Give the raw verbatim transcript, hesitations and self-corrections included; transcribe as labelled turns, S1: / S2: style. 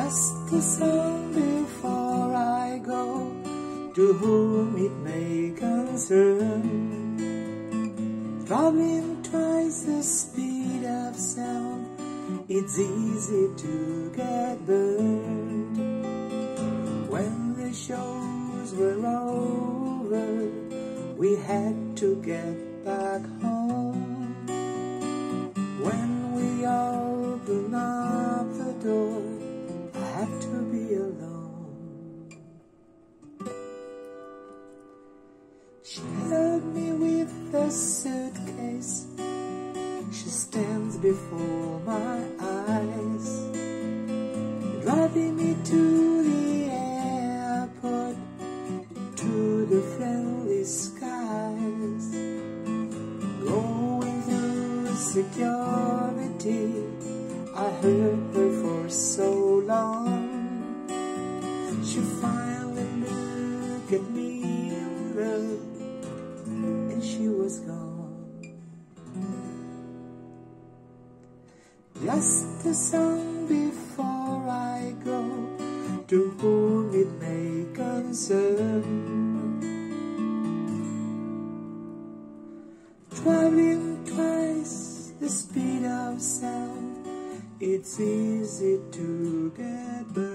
S1: Just a song before I go, to whom it may concern. Traveling twice the speed of sound, it's easy to get burned. When the shows were over, we had to get back home. When we opened up the door, I had to be alone. She held me with a suitcase. She stands before my eyes, driving me to the airport, to the friendly skies. Going through security, I heard her for so long. She finally looked at me and she was gone. Just a song before I go, to whom it may concern. Traveling twice the speed of sound, it's easy to get burned.